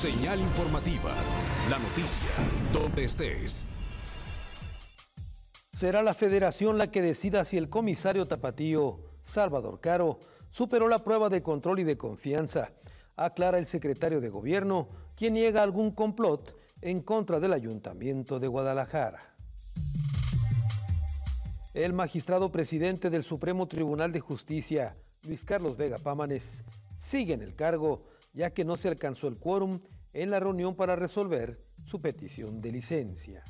Señal informativa. La noticia, donde estés. Será la Federación la que decida si el comisario tapatío Salvador Caro superó la prueba de control y de confianza, aclara el secretario de Gobierno, quien niega algún complot en contra del Ayuntamiento de Guadalajara. El magistrado presidente del Supremo Tribunal de Justicia, Luis Carlos Vega Pámanes, sigue en el cargo, ya que no se alcanzó el quórum en la reunión para resolver su petición de licencia.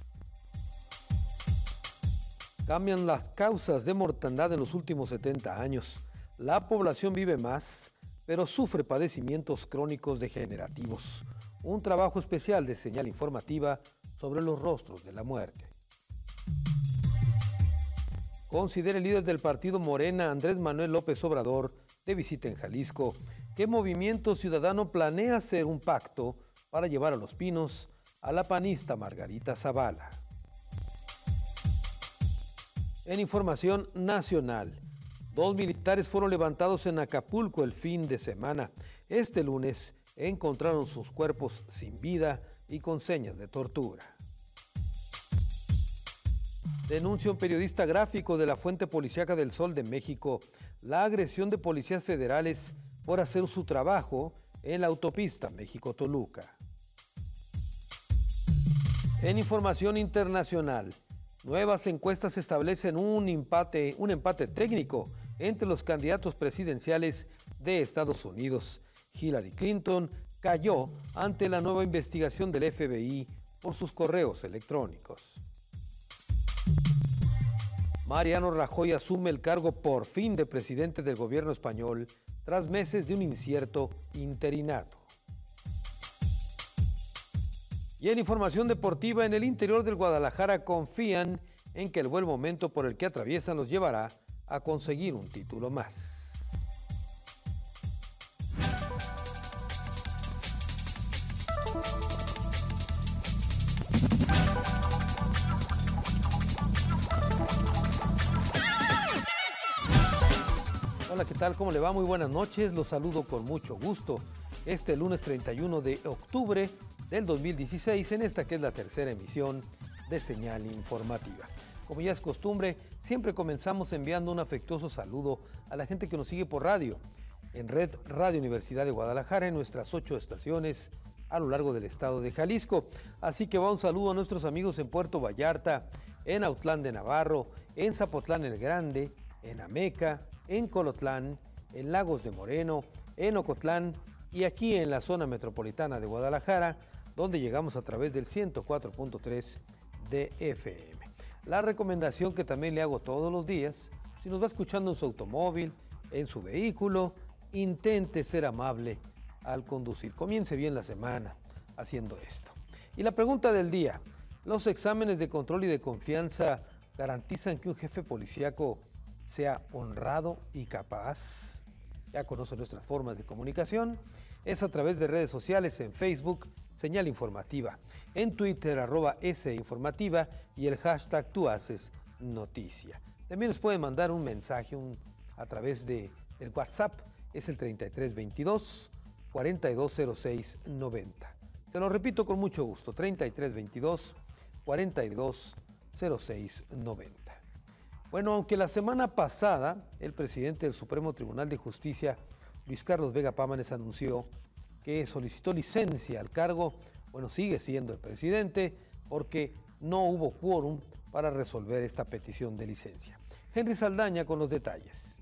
Cambian las causas de mortandad en los últimos 70 años. La población vive más, pero sufre padecimientos crónicos degenerativos. Un trabajo especial de Señal Informativa sobre los rostros de la muerte. Considera el líder del partido Morena, Andrés Manuel López Obrador, de visita en Jalisco, que Movimiento Ciudadano planea hacer un pacto para llevar a Los Pinos a la panista Margarita Zavala. En información nacional, 2 militares fueron levantados en Acapulco el fin de semana. Este lunes encontraron sus cuerpos sin vida y con señas de tortura. Denuncia un periodista gráfico de la Fuente Policíaca del Sol de México la agresión de policías federales por hacer su trabajo en la autopista México-Toluca. En información internacional, nuevas encuestas establecen un empate técnico entre los candidatos presidenciales de Estados Unidos. Hillary Clinton cayó ante la nueva investigación del FBI por sus correos electrónicos. Mariano Rajoy asume el cargo por fin de presidente del gobierno español tras meses de un incierto interinato. Y en información deportiva, en el interior del Guadalajara confían en que el buen momento por el que atraviesan los llevará a conseguir un título más. Hola, ¿qué tal? ¿Cómo le va? Muy buenas noches, los saludo con mucho gusto. Este lunes 31 de octubre del 2016, en esta que es la tercera emisión de Señal Informativa. Como ya es costumbre, siempre comenzamos enviando un afectuoso saludo a la gente que nos sigue por radio, en Red Radio Universidad de Guadalajara, en nuestras 8 estaciones a lo largo del estado de Jalisco. Así que va un saludo a nuestros amigos en Puerto Vallarta, en Autlán de Navarro, en Zapotlán el Grande, en Ameca, en Colotlán, en Lagos de Moreno, en Ocotlán y aquí en la zona metropolitana de Guadalajara, donde llegamos a través del 104.3 de FM. La recomendación que también le hago todos los días, si nos va escuchando en su automóvil, en su vehículo, intente ser amable al conducir. Comience bien la semana haciendo esto. Y la pregunta del día, ¿los exámenes de control y de confianza garantizan que un jefe policíaco sea honrado y capaz? Ya conoce nuestras formas de comunicación. Es a través de redes sociales, en Facebook, Señal Informativa, en Twitter, @sinformativa y el hashtag Tú Haces Noticia. También nos pueden mandar un mensaje a través del WhatsApp, es el 3322 420690. Se lo repito con mucho gusto, 3322 420690. Bueno, aunque la semana pasada el presidente del Supremo Tribunal de Justicia, Luis Carlos Vega Pámanes, anunció que solicitó licencia al cargo, bueno, sigue siendo el presidente porque no hubo quórum para resolver esta petición de licencia. Henry Saldaña con los detalles.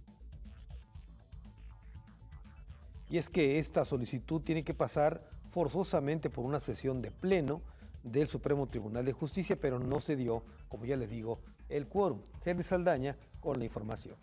Y es que esta solicitud tiene que pasar forzosamente por una sesión de pleno del Supremo Tribunal de Justicia, pero no se dio, como ya le digo, el quórum. Henry Saldaña con la información.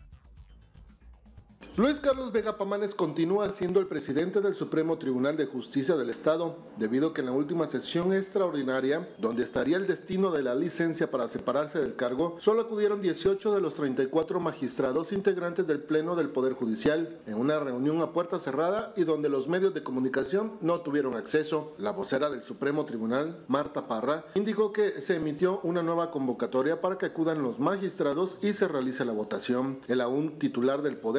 Luis Carlos Vega Pámanes continúa siendo el presidente del Supremo Tribunal de Justicia del Estado, debido a que en la última sesión extraordinaria, donde estaría el destino de la licencia para separarse del cargo, solo acudieron 18 de los 34 magistrados integrantes del Pleno del Poder Judicial, en una reunión a puerta cerrada y donde los medios de comunicación no tuvieron acceso. La vocera del Supremo Tribunal, Marta Parra, indicó que se emitió una nueva convocatoria para que acudan los magistrados y se realice la votación. El aún titular del Poder Judicial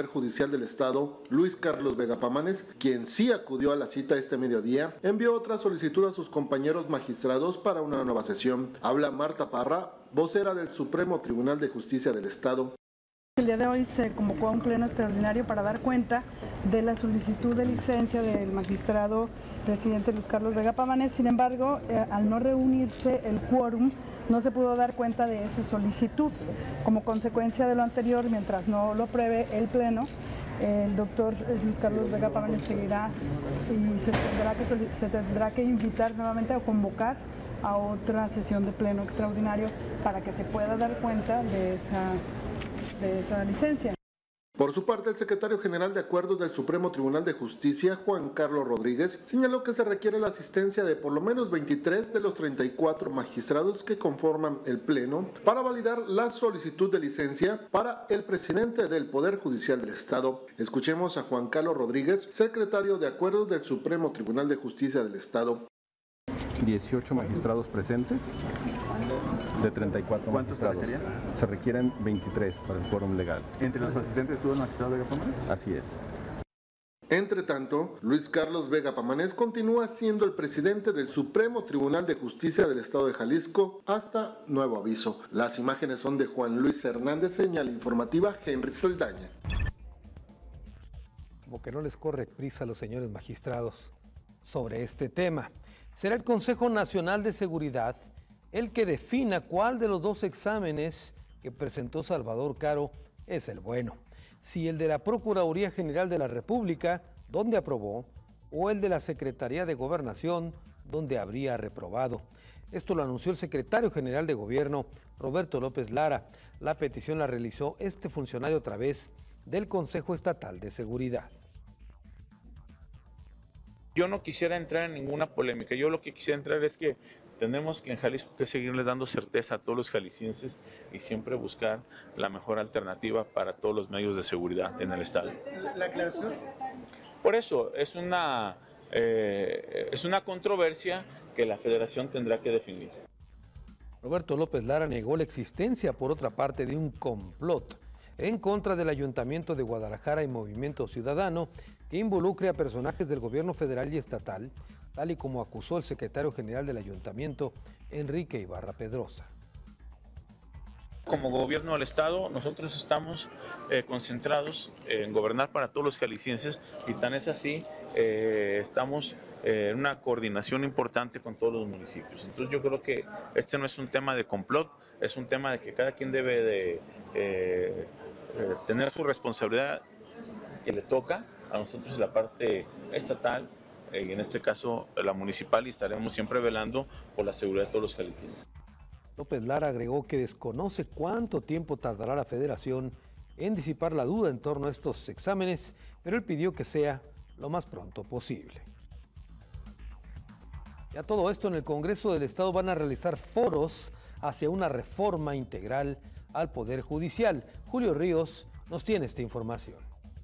Judicial del Estado, Luis Carlos Vega Pamanes, quien sí acudió a la cita este mediodía, envió otra solicitud a sus compañeros magistrados para una nueva sesión. Habla Marta Parra, vocera del Supremo Tribunal de Justicia del Estado. El día de hoy se convocó a un pleno extraordinario para dar cuenta de la solicitud de licencia del magistrado presidente Luis Carlos Vega Pamanes. Sin embargo, al no reunirse el quórum, no se pudo dar cuenta de esa solicitud. Como consecuencia de lo anterior, mientras no lo apruebe el pleno, el doctor Luis Carlos Vega Pamanes seguirá y se tendrá que invitar nuevamente a convocar a otra sesión de pleno extraordinario para que se pueda dar cuenta de esa licencia. Por su parte, el secretario general de Acuerdos del Supremo Tribunal de Justicia, Juan Carlos Rodríguez, señaló que se requiere la asistencia de por lo menos 23 de los 34 magistrados que conforman el Pleno para validar la solicitud de licencia para el presidente del Poder Judicial del Estado. Escuchemos a Juan Carlos Rodríguez, secretario de Acuerdos del Supremo Tribunal de Justicia del Estado. 18 magistrados presentes de 34 magistrados. Se requieren 23 para el quórum legal. ¿Entre los asistentes estuvo el magistrado Vega Pamanes? Así es. Entre tanto, Luis Carlos Vega Pamanes continúa siendo el presidente del Supremo Tribunal de Justicia del Estado de Jalisco hasta nuevo aviso. Las imágenes son de Juan Luis Hernández, señal informativa Henry Saldaña. Como que no les corre prisa a los señores magistrados sobre este tema. Será el Consejo Nacional de Seguridad el que defina cuál de los dos exámenes que presentó Salvador Caro es el bueno. Si el de la Procuraduría General de la República, donde aprobó, o el de la Secretaría de Gobernación, donde habría reprobado. Esto lo anunció el secretario general de Gobierno, Roberto López Lara. La petición la realizó este funcionario a través del Consejo Estatal de Seguridad. Yo no quisiera entrar en ninguna polémica, yo lo que quisiera entrar es que tenemos que en Jalisco que seguirles dando certeza a todos los jaliscienses y siempre buscar la mejor alternativa para todos los medios de seguridad en el estado. ¿La aclaración? Por eso, es una controversia que la federación tendrá que definir. Roberto López Lara negó la existencia, por otra parte, de un complot en contra del Ayuntamiento de Guadalajara y Movimiento Ciudadano que involucre a personajes del gobierno federal y estatal, tal y como acusó el secretario general del ayuntamiento, Enrique Ibarra Pedrosa. Como gobierno del estado, nosotros estamos concentrados en gobernar para todos los jaliscienses y tan es así, estamos en una coordinación importante con todos los municipios. Entonces yo creo que este no es un tema de complot, es un tema de que cada quien debe de tener su responsabilidad que le toca a nosotros en la parte estatal y en este caso la municipal, y estaremos siempre velando por la seguridad de todos los jaliscienses. López Lara agregó que desconoce cuánto tiempo tardará la federación en disipar la duda en torno a estos exámenes, pero él pidió que sea lo más pronto posible. Y a todo esto, en el Congreso del Estado van a realizar foros hacia una reforma integral al Poder Judicial. Julio Ríos nos tiene esta información.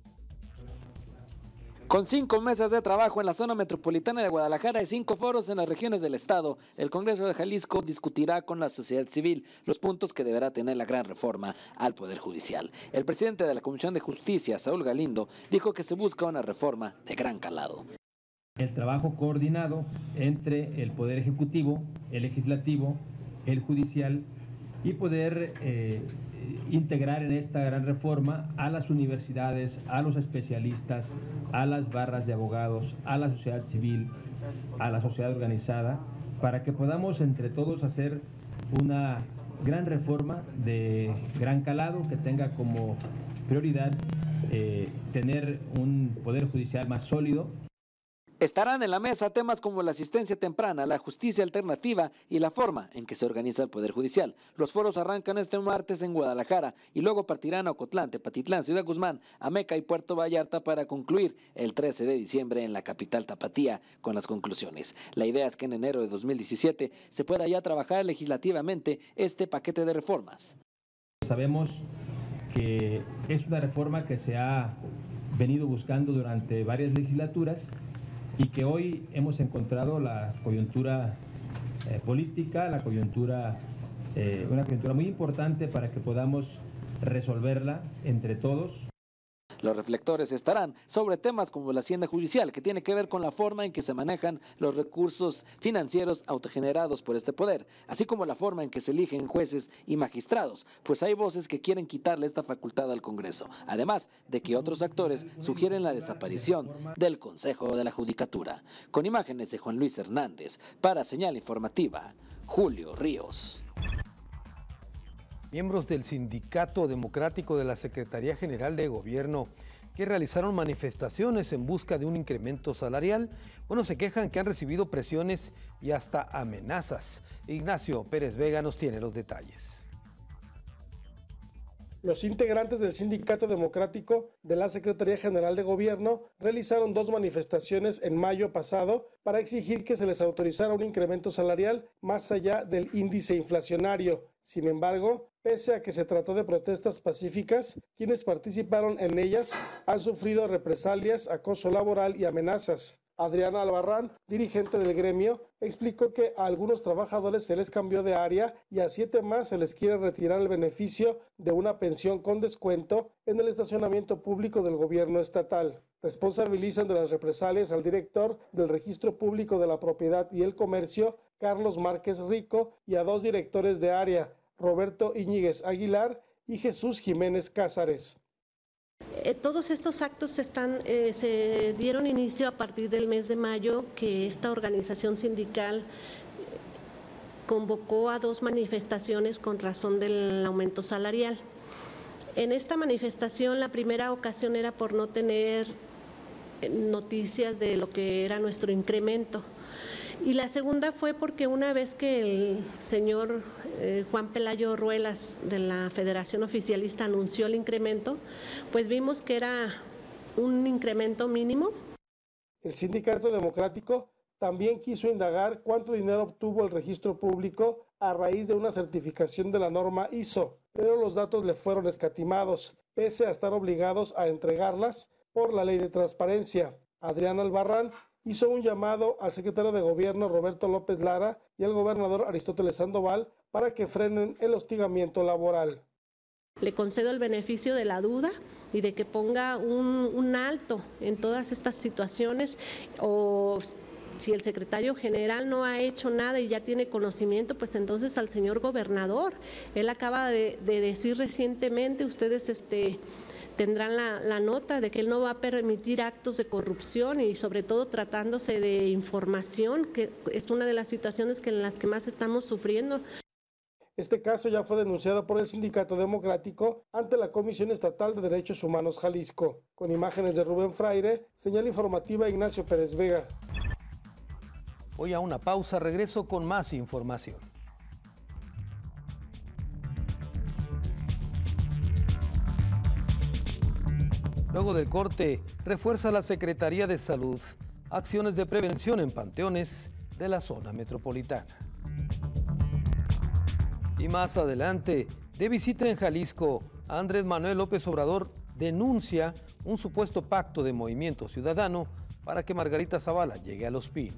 Con 5 mesas de trabajo en la zona metropolitana de Guadalajara y 5 foros en las regiones del estado, el Congreso de Jalisco discutirá con la sociedad civil los puntos que deberá tener la gran reforma al Poder Judicial. El presidente de la Comisión de Justicia, Saúl Galindo, dijo que se busca una reforma de gran calado. El trabajo coordinado entre el Poder Ejecutivo, el Legislativo, el Judicial y poder integrar en esta gran reforma a las universidades, a los especialistas, a las barras de abogados, a la sociedad civil, a la sociedad organizada, para que podamos entre todos hacer una gran reforma de gran calado que tenga como prioridad tener un poder judicial más sólido. Estarán en la mesa temas como la asistencia temprana, la justicia alternativa y la forma en que se organiza el Poder Judicial. Los foros arrancan este martes en Guadalajara y luego partirán a Ocotlán, Tepatitlán, Ciudad Guzmán, Ameca y Puerto Vallarta para concluir el 13 de diciembre en la capital tapatía con las conclusiones. La idea es que en enero de 2017 se pueda ya trabajar legislativamente este paquete de reformas. Sabemos que es una reforma que se ha venido buscando durante varias legislaturas y que hoy hemos encontrado la coyuntura política, una coyuntura muy importante para que podamos resolverla entre todos. Los reflectores estarán sobre temas como la hacienda judicial, que tiene que ver con la forma en que se manejan los recursos financieros autogenerados por este poder, así como la forma en que se eligen jueces y magistrados, pues hay voces que quieren quitarle esta facultad al Congreso, además de que otros actores sugieren la desaparición del Consejo de la Judicatura. Con imágenes de Juan Luis Hernández, para Señal Informativa, Julio Ríos. Miembros del Sindicato Democrático de la Secretaría General de Gobierno que realizaron manifestaciones en busca de un incremento salarial, se quejan que han recibido presiones y hasta amenazas. Ignacio Pérez Vega nos tiene los detalles. Los integrantes del Sindicato Democrático de la Secretaría General de Gobierno realizaron 2 manifestaciones en mayo pasado para exigir que se les autorizara un incremento salarial más allá del índice inflacionario. Sin embargo, pese a que se trató de protestas pacíficas, quienes participaron en ellas han sufrido represalias, acoso laboral y amenazas. Adriana Albarrán, dirigente del gremio, explicó que a algunos trabajadores se les cambió de área y a 7 más se les quiere retirar el beneficio de una pensión con descuento en el estacionamiento público del gobierno estatal. Responsabilizan de las represalias al director del Registro Público de la Propiedad y el Comercio, Carlos Márquez Rico, y a 2 directores de área, Roberto Iñiguez Aguilar y Jesús Jiménez Cázares. Todos estos actos se dieron inicio a partir del mes de mayo, que esta organización sindical convocó a 2 manifestaciones con razón del aumento salarial. En esta manifestación, la primera ocasión era por no tener noticias de lo que era nuestro incremento. Y la segunda fue porque una vez que el señor Juan Pelayo Ruelas de la Federación Oficialista anunció el incremento, pues vimos que era un incremento mínimo. El Sindicato Democrático también quiso indagar cuánto dinero obtuvo el registro público a raíz de una certificación de la norma ISO, pero los datos le fueron escatimados, pese a estar obligados a entregarlas por la Ley de Transparencia. Adriana Albarrán hizo un llamado al secretario de Gobierno Roberto López Lara y al gobernador Aristóteles Sandoval para que frenen el hostigamiento laboral. Le concedo el beneficio de la duda y de que ponga un alto en todas estas situaciones, o si el secretario general no ha hecho nada y ya tiene conocimiento, pues entonces al señor gobernador. Él acaba de decir recientemente, ustedes tendrán la nota de que él no va a permitir actos de corrupción, y sobre todo tratándose de información, que es una de las situaciones en las que más estamos sufriendo. Este caso ya fue denunciado por el Sindicato Democrático ante la Comisión Estatal de Derechos Humanos Jalisco. Con imágenes de Rubén Fraire, Señal Informativa, Ignacio Pérez Vega. Voy a una pausa, regreso con más información. Luego del corte, refuerza la Secretaría de Salud acciones de prevención en panteones de la zona metropolitana. Y más adelante, de visita en Jalisco, Andrés Manuel López Obrador denuncia un supuesto pacto de Movimiento Ciudadano para que Margarita Zavala llegue a Los Pinos.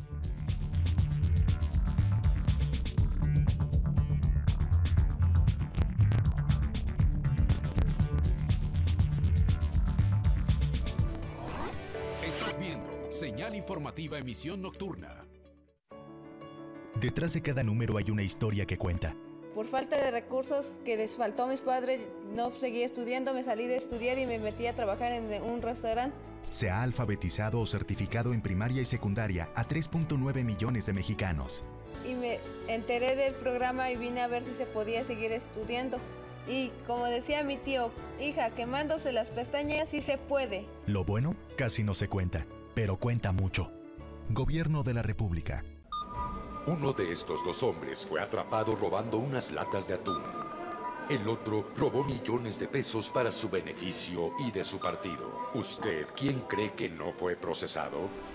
Señal Informativa, emisión nocturna. Detrás de cada número hay una historia que cuenta. Por falta de recursos que les faltó a mis padres, no seguí estudiando, me salí de estudiar y me metí a trabajar en un restaurante. Se ha alfabetizado o certificado en primaria y secundaria a 3.9 millones de mexicanos. Y me enteré del programa y vine a ver si se podía seguir estudiando. Y como decía mi tío, hija, quemándose las pestañas sí se puede. Lo bueno casi no se cuenta, pero cuenta mucho. Gobierno de la República. Uno de estos 2 hombres fue atrapado robando unas latas de atún. El otro robó millones de pesos para su beneficio y de su partido. ¿Usted quién cree que no fue procesado?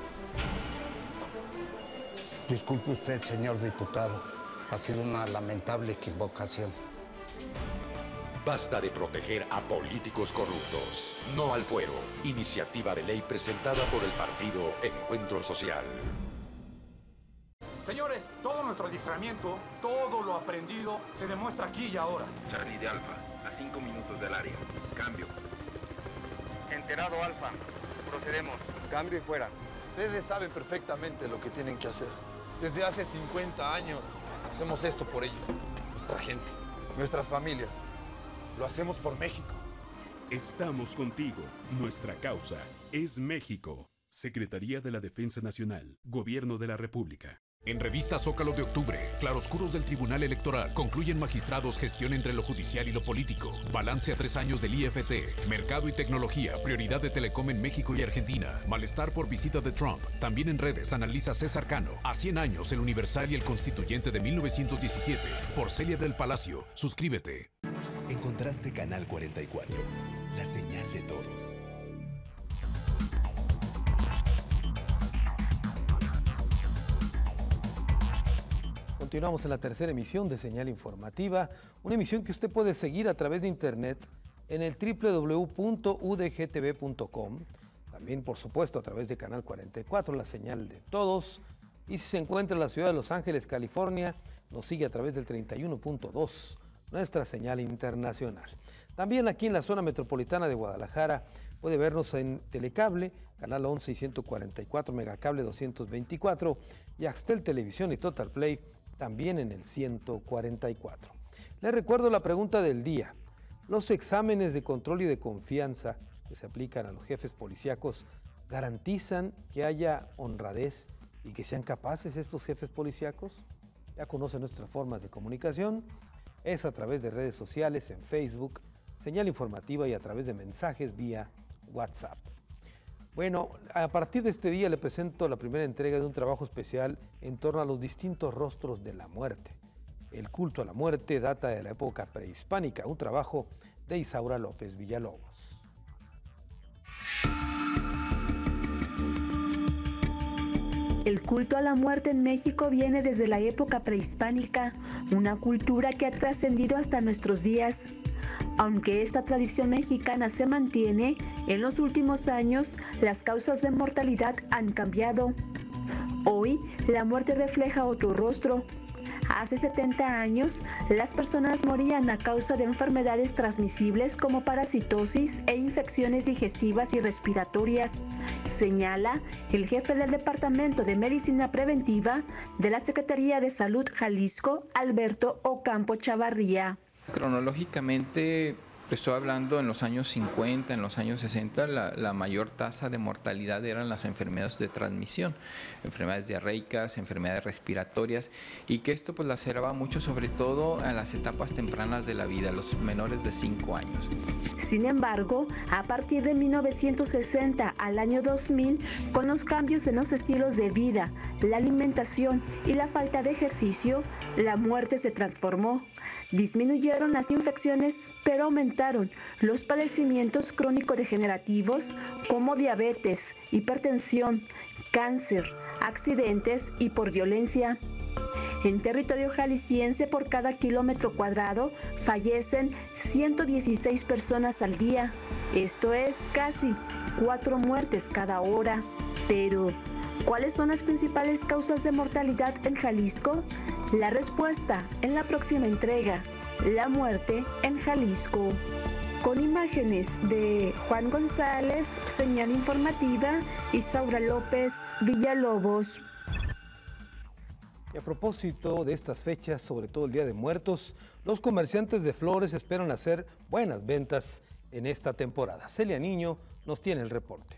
Disculpe usted, señor diputado. Ha sido una lamentable equivocación. Basta de proteger a políticos corruptos. No al fuero. Iniciativa de ley presentada por el partido Encuentro Social. Señores, todo nuestro adiestramiento, todo lo aprendido, se demuestra aquí y ahora. Charlie de Alfa, a 5 minutos del área. Cambio. Enterado Alfa, procedemos. Cambio y fuera. Ustedes saben perfectamente lo que tienen que hacer. Desde hace 50 años hacemos esto por ellos, nuestra gente, nuestras familias. Lo hacemos por México. Estamos contigo. Nuestra causa es México. Secretaría de la Defensa Nacional. Gobierno de la República. En Revista Zócalo de octubre, claroscuros del Tribunal Electoral. Concluyen magistrados gestión entre lo judicial y lo político. Balance a 3 años del IFT. Mercado y tecnología. Prioridad de Telecom en México y Argentina. Malestar por visita de Trump. También en redes analiza César Cano. A 100 años, el Universal y el Constituyente de 1917. Por Celia del Palacio. Suscríbete. Encontraste Canal 44. La señal de todos. Continuamos en la tercera emisión de Señal Informativa, una emisión que usted puede seguir a través de internet en el www.udgtv.com, también por supuesto a través de Canal 44, la señal de todos, y si se encuentra en la ciudad de Los Ángeles, California, nos sigue a través del 31.2, nuestra señal internacional. También aquí en la zona metropolitana de Guadalajara puede vernos en Telecable, Canal 11 y 144, Megacable 224, y Axtel Televisión y Total Play, también en el 144. Les recuerdo la pregunta del día. ¿Los exámenes de control y de confianza que se aplican a los jefes policíacos garantizan que haya honradez y que sean capaces estos jefes policíacos? Ya conocen nuestras formas de comunicación. Es a través de redes sociales, en Facebook, Señal Informativa y a través de mensajes vía WhatsApp. Bueno, a partir de este día le presento la primera entrega de un trabajo especial en torno a los distintos rostros de la muerte. El culto a la muerte data de la época prehispánica, un trabajo de Isaura López Villalobos. El culto a la muerte en México viene desde la época prehispánica, una cultura que ha trascendido hasta nuestros días. Aunque esta tradición mexicana se mantiene, en los últimos años las causas de mortalidad han cambiado. Hoy, la muerte refleja otro rostro. Hace 70 años, las personas morían a causa de enfermedades transmisibles como parasitosis e infecciones digestivas y respiratorias, señala el jefe del Departamento de Medicina Preventiva de la Secretaría de Salud Jalisco, Alberto Ocampo Chavarría. Cronológicamente, estoy hablando en los años 50, en los años 60, la mayor tasa de mortalidad eran las enfermedades de transmisión, enfermedades diarreicas, enfermedades respiratorias, y que esto pues laceraba mucho, sobre todo en las etapas tempranas de la vida, los menores de 5 años. Sin embargo, a partir de 1960 al año 2000, con los cambios en los estilos de vida, la alimentación y la falta de ejercicio, la muerte se transformó. Disminuyeron las infecciones, pero aumentaron los padecimientos crónico-degenerativos como diabetes, hipertensión, cáncer, accidentes y por violencia. En territorio jalisciense, por cada kilómetro cuadrado, fallecen 116 personas al día. Esto es casi 4 muertes cada hora. Pero, ¿cuáles son las principales causas de mortalidad en Jalisco? La respuesta en la próxima entrega, La muerte en Jalisco. Con imágenes de Juan González, Señal Informativa, Isaura López Villalobos. Y a propósito de estas fechas, sobre todo el Día de Muertos, los comerciantes de flores esperan hacer buenas ventas en esta temporada. Celia Niño nos tiene el reporte.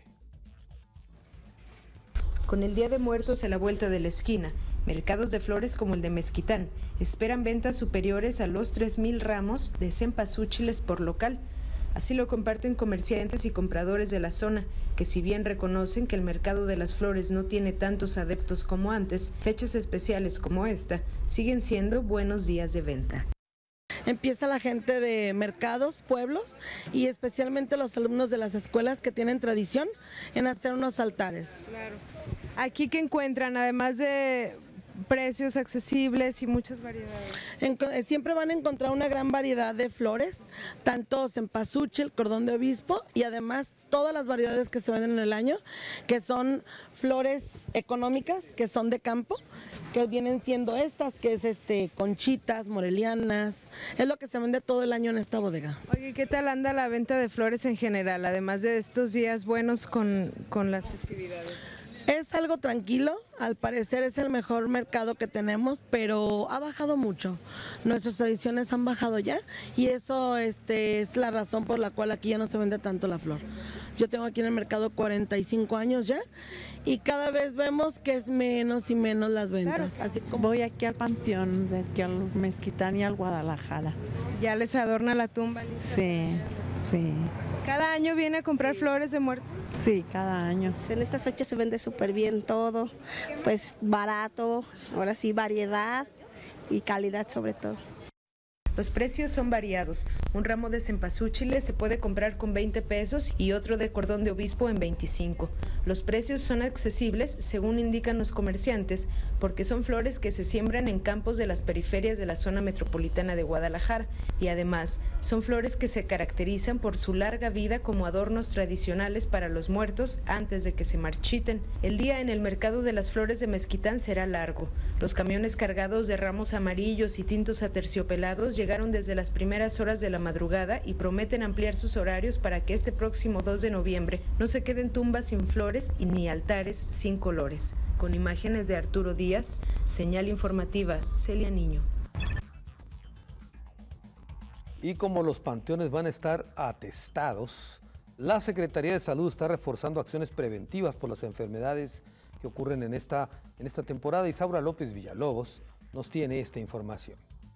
Con el Día de Muertos a la vuelta de la esquina, mercados de flores como el de Mezquitán esperan ventas superiores a los 3,000 ramos de cempasúchiles por local. Así lo comparten comerciantes y compradores de la zona, que si bien reconocen que el mercado de las flores no tiene tantos adeptos como antes, fechas especiales como esta siguen siendo buenos días de venta. Empieza la gente de mercados, pueblos y especialmente los alumnos de las escuelas que tienen tradición en hacer unos altares. Claro. Aquí que encuentran, además de precios accesibles y muchas variedades. Siempre van a encontrar una gran variedad de flores, tanto cempasúchil, cordón de obispo y además todas las variedades que se venden en el año, que son flores económicas, que son de campo, que vienen siendo estas, que es conchitas, morelianas, es lo que se vende todo el año en esta bodega. Oye, ¿qué tal anda la venta de flores en general, además de estos días buenos con las festividades? Es algo tranquilo, al parecer es el mejor mercado que tenemos, pero ha bajado mucho. Nuestras ediciones han bajado ya y eso es la razón por la cual aquí ya no se vende tanto la flor. Yo tengo aquí en el mercado 45 años ya y cada vez vemos que es menos y menos las ventas. Claro. Así como voy aquí al Panteón, aquí al Mezquitán y al Guadalajara. ¿Ya les adorna la tumba? ¿Lista? Sí, sí. ¿Cada año viene a comprar flores de muertos? Sí, cada año. En estas fechas se vende súper bien todo, pues barato, ahora sí variedad y calidad sobre todo. Los precios son variados. Un ramo de cempasúchil se puede comprar con 20 pesos y otro de cordón de obispo en 25. Los precios son accesibles, según indican los comerciantes, porque son flores que se siembran en campos de las periferias de la zona metropolitana de Guadalajara y además son flores que se caracterizan por su larga vida como adornos tradicionales para los muertos antes de que se marchiten. El día en el mercado de las flores de Mezquitán será largo. Los camiones cargados de ramos amarillos y tintos aterciopelados llegaron desde las primeras horas de la madrugada y prometen ampliar sus horarios para que este próximo 2 de noviembre no se queden tumbas sin flores y ni altares sin colores. Con imágenes de Arturo Díaz, señal informativa, Celia Niño. Y como los panteones van a estar atestados, la Secretaría de Salud está reforzando acciones preventivas por las enfermedades que ocurren en esta temporada. Isaura López Villalobos nos tiene esta información.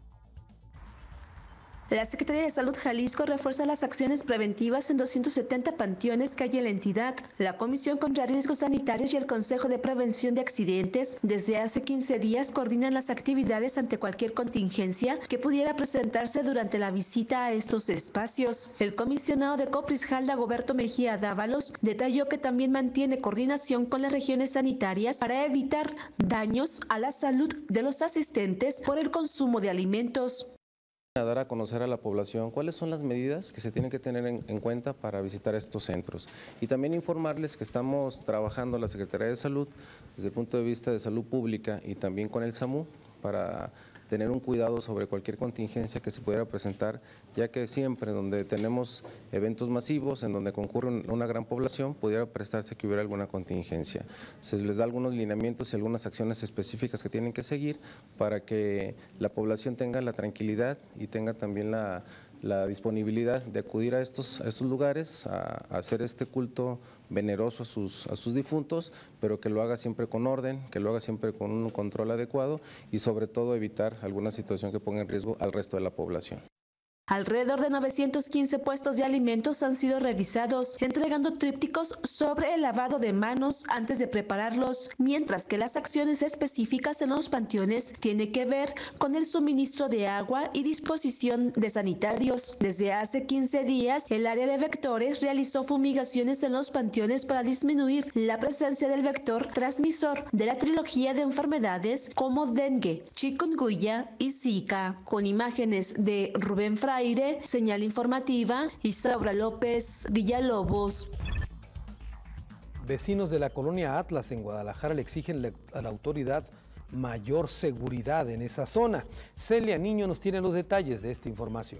La Secretaría de Salud Jalisco refuerza las acciones preventivas en 270 panteones que hay en la entidad. La Comisión contra Riesgos Sanitarios y el Consejo de Prevención de Accidentes desde hace 15 días coordinan las actividades ante cualquier contingencia que pudiera presentarse durante la visita a estos espacios. El comisionado de Coprisjal, Dagoberto Mejía Dávalos, detalló que también mantiene coordinación con las regiones sanitarias para evitar daños a la salud de los asistentes por el consumo de alimentos. A dar a conocer a la población cuáles son las medidas que se tienen que tener en cuenta para visitar estos centros y también informarles que estamos trabajando la Secretaría de Salud desde el punto de vista de salud pública y también con el SAMU para tener un cuidado sobre cualquier contingencia que se pudiera presentar, ya que siempre donde tenemos eventos masivos, en donde concurre una gran población, pudiera prestarse que hubiera alguna contingencia. Se les da algunos lineamientos y algunas acciones específicas que tienen que seguir para que la población tenga la tranquilidad y tenga también la disponibilidad de acudir a estos lugares, a hacer este culto veneroso a sus difuntos, pero que lo haga siempre con orden, que lo haga siempre con un control adecuado y sobre todo evitar alguna situación que ponga en riesgo al resto de la población. Alrededor de 915 puestos de alimentos han sido revisados, entregando trípticos sobre el lavado de manos antes de prepararlos, mientras que las acciones específicas en los panteones tienen que ver con el suministro de agua y disposición de sanitarios. Desde hace 15 días, el área de vectores realizó fumigaciones en los panteones para disminuir la presencia del vector transmisor de la trilogía de enfermedades como dengue, chikungunya y zika. Con imágenes de Rubén Fraire, señal informativa, Isaura López Villalobos. Vecinos de la colonia Atlas en Guadalajara le exigen a la autoridad mayor seguridad en esa zona. Celia Niño nos tiene los detalles de esta información.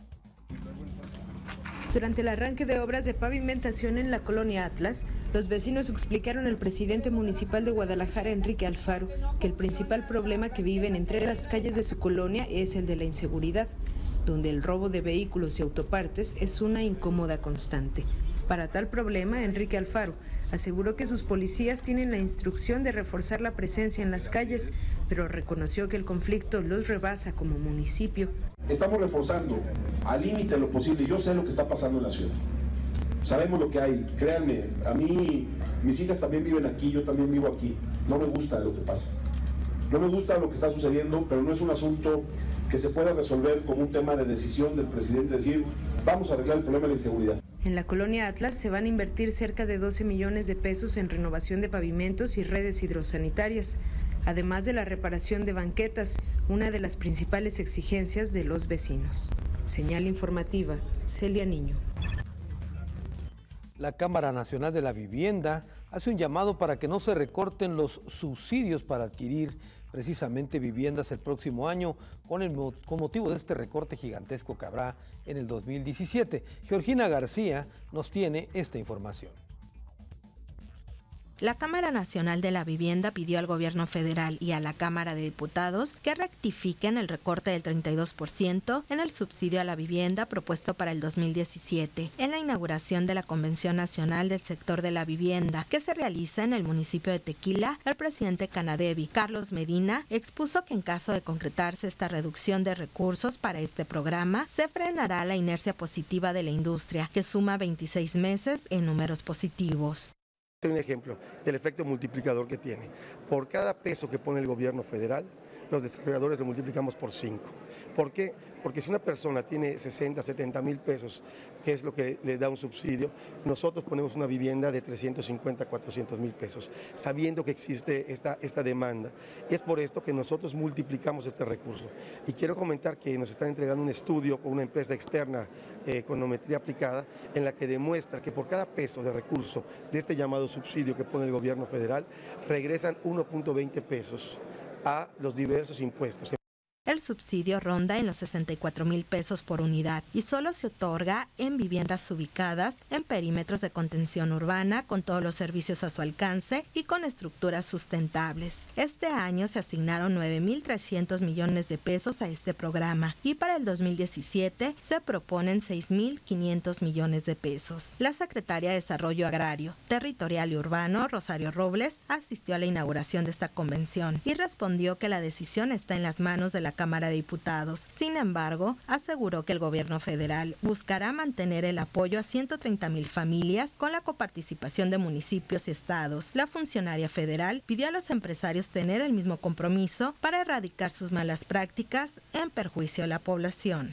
Durante el arranque de obras de pavimentación en la colonia Atlas, los vecinos explicaron al presidente municipal de Guadalajara, Enrique Alfaro, que el principal problema que viven entre las calles de su colonia es el de la inseguridad, donde el robo de vehículos y autopartes es una incómoda constante. Para tal problema, Enrique Alfaro aseguró que sus policías tienen la instrucción de reforzar la presencia en las calles, pero reconoció que el conflicto los rebasa como municipio. Estamos reforzando al límite lo posible. Yo sé lo que está pasando en la ciudad. Sabemos lo que hay. Créanme, a mí, mis hijas también viven aquí, yo también vivo aquí. No me gusta lo que pasa. No me gusta lo que está sucediendo, pero no es un asunto que se pueda resolver como un tema de decisión del presidente, decir, vamos a arreglar el problema de la inseguridad. En la colonia Atlas se van a invertir cerca de 12 millones de pesos en renovación de pavimentos y redes hidrosanitarias. además de la reparación de banquetas, una de las principales exigencias de los vecinos. Señal informativa, Celia Niño. La Cámara Nacional de la Vivienda hace un llamado para que no se recorten los subsidios para adquirir precisamente viviendas el próximo año con motivo de este recorte gigantesco que habrá en el 2017. Georgina García nos tiene esta información. La Cámara Nacional de la Vivienda pidió al Gobierno federal y a la Cámara de Diputados que rectifiquen el recorte del 32% en el subsidio a la vivienda propuesto para el 2017 en la inauguración de la Convención Nacional del Sector de la Vivienda que se realiza en el municipio de Tequila. El presidente Canadevi, Carlos Medina, expuso que en caso de concretarse esta reducción de recursos para este programa, se frenará la inercia positiva de la industria, que suma 26 meses en números positivos. Un ejemplo del efecto multiplicador que tiene. Por cada peso que pone el gobierno federal, los desarrolladores lo multiplicamos por 5. ¿Por qué? Porque si una persona tiene 60, 70 mil pesos, que es lo que le da un subsidio, nosotros ponemos una vivienda de 350, 400 mil pesos, sabiendo que existe esta demanda. Y es por esto que nosotros multiplicamos este recurso. Y quiero comentar que nos están entregando un estudio con una empresa externa, Econometría Aplicada, en la que demuestra que por cada peso de recurso de este llamado subsidio que pone el gobierno federal, regresan 1.20 pesos a los diversos impuestos. El subsidio ronda en los 64,000 pesos por unidad y solo se otorga en viviendas ubicadas en perímetros de contención urbana con todos los servicios a su alcance y con estructuras sustentables. Este año se asignaron 9.300 millones de pesos a este programa y para el 2017 se proponen 6.500 millones de pesos. La secretaria de Desarrollo Agrario, Territorial y Urbano, Rosario Robles, asistió a la inauguración de esta convención y respondió que la decisión está en las manos de la Cámara de Diputados. Sin embargo, aseguró que el gobierno federal buscará mantener el apoyo a 130,000 familias con la coparticipación de municipios y estados. La funcionaria federal pidió a los empresarios tener el mismo compromiso para erradicar sus malas prácticas en perjuicio de la población.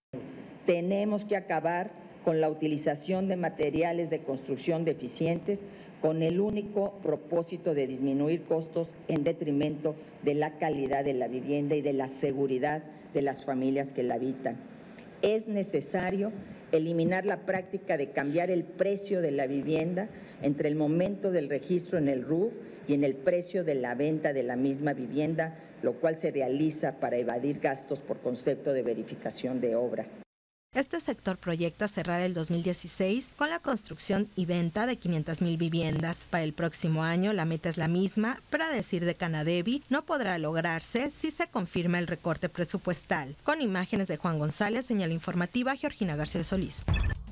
Tenemos que acabar con la utilización de materiales de construcción deficientes con el único propósito de disminuir costos en detrimento de la calidad de la vivienda y de la seguridad de las familias que la habitan. Es necesario eliminar la práctica de cambiar el precio de la vivienda entre el momento del registro en el RUF y en el precio de la venta de la misma vivienda, lo cual se realiza para evadir gastos por concepto de verificación de obra. Este sector proyecta cerrar el 2016 con la construcción y venta de 500,000 viviendas. Para el próximo año la meta es la misma, pero a decir de Canadevi no podrá lograrse si se confirma el recorte presupuestal. Con imágenes de Juan González, señal informativa, Georgina García Solís.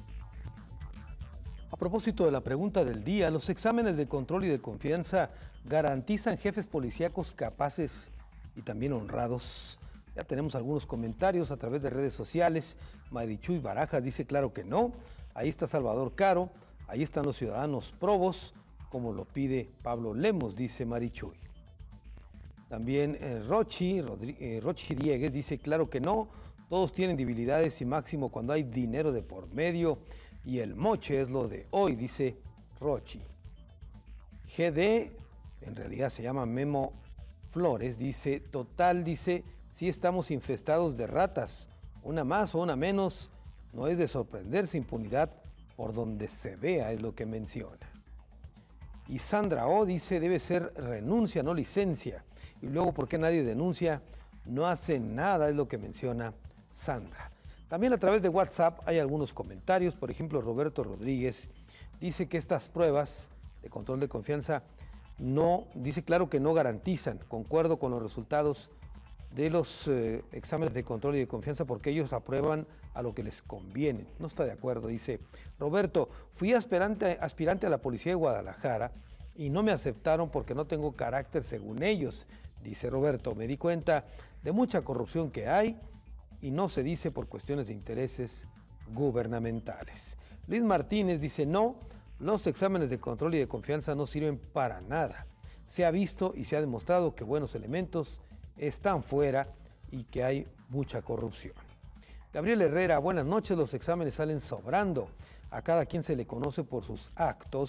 A propósito de la pregunta del día, los exámenes de control y de confianza garantizan jefes policíacos capaces y también honrados. Ya tenemos algunos comentarios a través de redes sociales. Marichuy Barajas dice claro que no. Ahí está Salvador Caro. Ahí están los ciudadanos probos, como lo pide Pablo Lemos, dice Marichuy. También Rochi Diegues dice claro que no. Todos tienen debilidades y máximo cuando hay dinero de por medio. Y el moche es lo de hoy, dice Rochi. GD, en realidad se llama Memo Flores, dice total, dice sí estamos infestados de ratas. Una más o una menos, no es de sorprenderse, impunidad por donde se vea, es lo que menciona. Y Sandra O dice, debe ser renuncia, no licencia. Y luego, ¿por qué nadie denuncia? No hace nada, es lo que menciona Sandra. También a través de WhatsApp hay algunos comentarios. Por ejemplo, Roberto Rodríguez dice que estas pruebas de control de confianza dice claro que no garantizan, concuerdo con los resultados de los exámenes de control y de confianza porque ellos aprueban a lo que les conviene. No está de acuerdo, dice Roberto. Fui aspirante a la policía de Guadalajara y no me aceptaron porque no tengo carácter según ellos, dice Roberto. Me di cuenta de mucha corrupción que hay y no se dice por cuestiones de intereses gubernamentales. Luis Martínez dice no, los exámenes de control y de confianza no sirven para nada. Se ha visto y se ha demostrado que buenos elementos están fuera y que hay mucha corrupción. Gabriel Herrera, buenas noches. Los exámenes salen sobrando. A cada quien se le conoce por sus actos,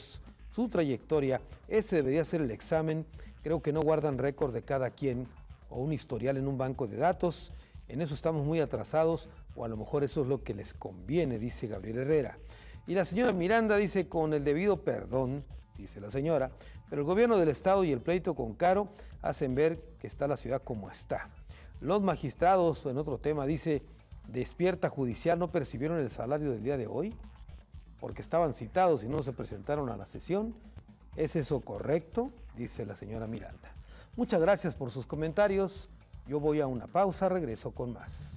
su trayectoria. Ese debería ser el examen. Creo que no guardan récord de cada quien o un historial en un banco de datos. En eso estamos muy atrasados, o a lo mejor eso es lo que les conviene, dice Gabriel Herrera. Y la señora Miranda dice, con el debido perdón, dice la señora, pero el gobierno del estado y el pleito con Caro hacen ver que está la ciudad como está. Los magistrados, en otro tema, dice, despierta judicial, no percibieron el salario del día de hoy porque estaban citados y no se presentaron a la sesión. ¿Es eso correcto?, dice la señora Miranda. Muchas gracias por sus comentarios. Yo voy a una pausa, regreso con más.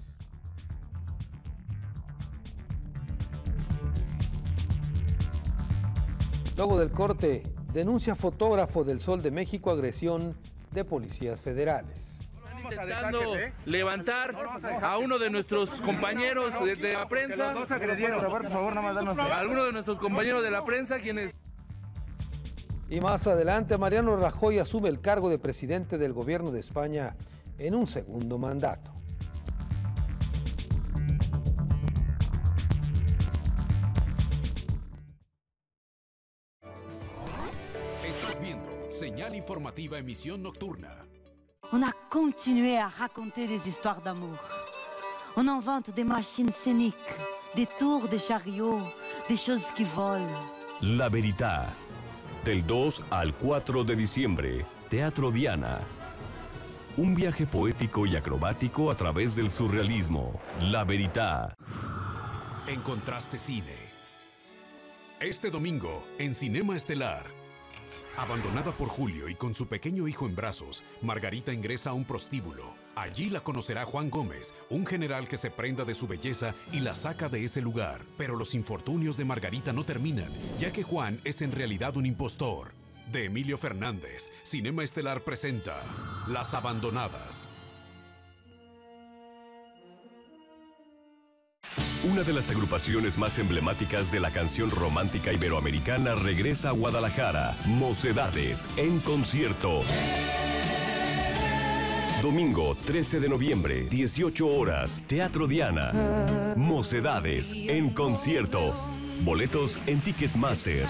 Luego del corte, denuncia fotógrafo del Sol de México agresión de policías federales. Intentando levantar a uno de nuestros compañeros de la prensa. Los dos agredieron. Por favor, nada más danos. Algunos de nuestros compañeros de la prensa, quienes... Y más adelante, Mariano Rajoy asume el cargo de presidente del gobierno de España en un segundo mandato. Estás viendo Señal Informativa Emisión Nocturna. On a continué à raconter des histoires d'amour. On invente des machines scéniques, des tours de chariots, des choses qui volent. La Verità. Del 2 al 4 de diciembre, Teatro Diana. Un viaje poético y acrobático a través del surrealismo. La Verità. En Contraste Cine. Este domingo, en Cinema Estelar. Abandonada por Julio y con su pequeño hijo en brazos, Margarita ingresa a un prostíbulo. Allí la conocerá Juan Gómez, un general que se prenda de su belleza y la saca de ese lugar. Pero los infortunios de Margarita no terminan, ya que Juan es en realidad un impostor. De Emilio Fernández, Cinema Estelar presenta Las Abandonadas. Una de las agrupaciones más emblemáticas de la canción romántica iberoamericana regresa a Guadalajara. Mocedades en concierto. Domingo 13 de noviembre, 18 horas, Teatro Diana. Mocedades en concierto. Boletos en Ticketmaster.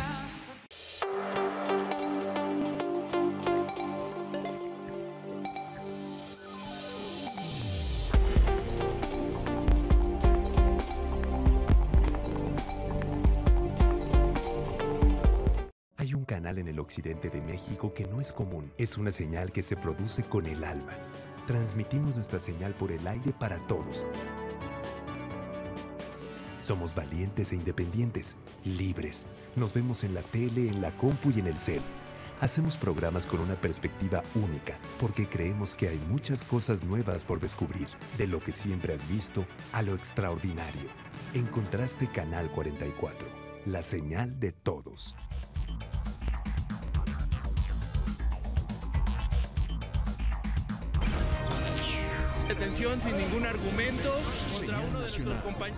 Hay un canal en el occidente de México que no es común. Es una señal que se produce con el alma. Transmitimos nuestra señal por el aire para todos. Somos valientes e independientes, libres. Nos vemos en la tele, en la compu y en el cel. Hacemos programas con una perspectiva única, porque creemos que hay muchas cosas nuevas por descubrir. De lo que siempre has visto a lo extraordinario. Encontraste Canal 44, la señal de todos. Detención sin ningún argumento contra uno de nuestros compañeros.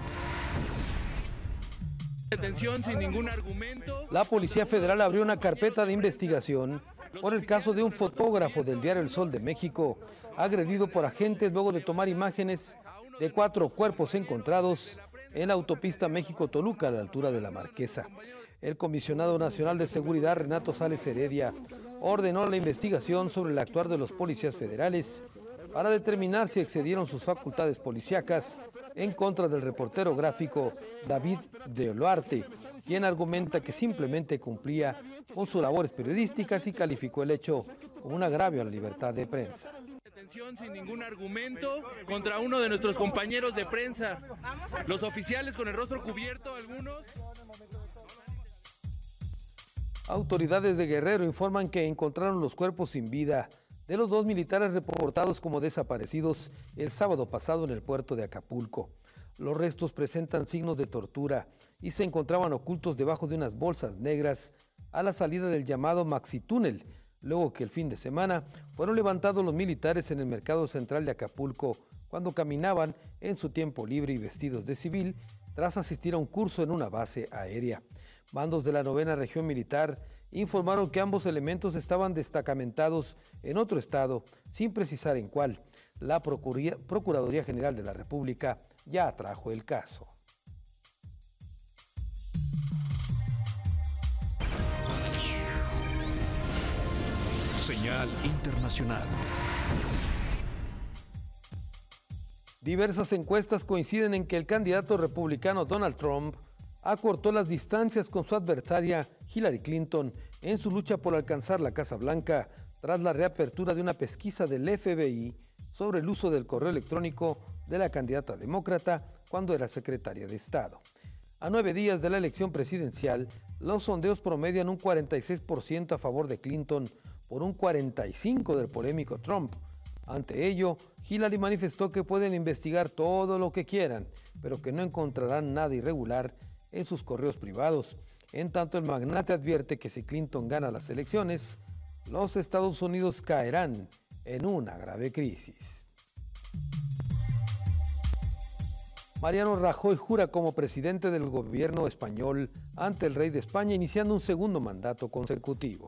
Detención sin ningún argumento. La Policía Federal abrió una carpeta de investigación por el caso de un fotógrafo del diario El Sol de México agredido por agentes luego de tomar imágenes de 4 cuerpos encontrados en la autopista México-Toluca a la altura de La Marquesa. El comisionado nacional de seguridad, Renato Sales Heredia, ordenó la investigación sobre el actuar de los policías federales para determinar si excedieron sus facultades policíacas en contra del reportero gráfico David de Oluarte, quien argumenta que simplemente cumplía con sus labores periodísticas y calificó el hecho como un agravio a la libertad de prensa. Detención sin ningún argumento contra uno de nuestros compañeros de prensa. Los oficiales con el rostro cubierto, algunos. Autoridades de Guerrero informan que encontraron los cuerpos sin vida de los 2 militares reportados como desaparecidos el sábado pasado en el puerto de Acapulco. Los restos presentan signos de tortura y se encontraban ocultos debajo de unas bolsas negras a la salida del llamado Maxitúnel, luego que el fin de semana fueron levantados los militares en el mercado central de Acapulco cuando caminaban en su tiempo libre y vestidos de civil tras asistir a un curso en una base aérea. Mandos de la 9ª Región Militar informaron que ambos elementos estaban destacamentados en otro estado, sin precisar en cuál. La Procuraduría General de la República ya atrajo el caso. Señal Internacional. Diversas encuestas coinciden en que el candidato republicano Donald Trump acortó las distancias con su adversaria Hillary Clinton en su lucha por alcanzar la Casa Blanca tras la reapertura de una pesquisa del FBI sobre el uso del correo electrónico de la candidata demócrata cuando era secretaria de Estado. A 9 días de la elección presidencial, los sondeos promedian un 46% a favor de Clinton por un 45% del polémico Trump. Ante ello, Hillary manifestó que pueden investigar todo lo que quieran, pero que no encontrarán nada irregular en sus correos privados. En tanto, el magnate advierte que si Clinton gana las elecciones, los Estados Unidos caerán en una grave crisis. Mariano Rajoy jura como presidente del gobierno español ante el rey de España, iniciando un segundo mandato consecutivo.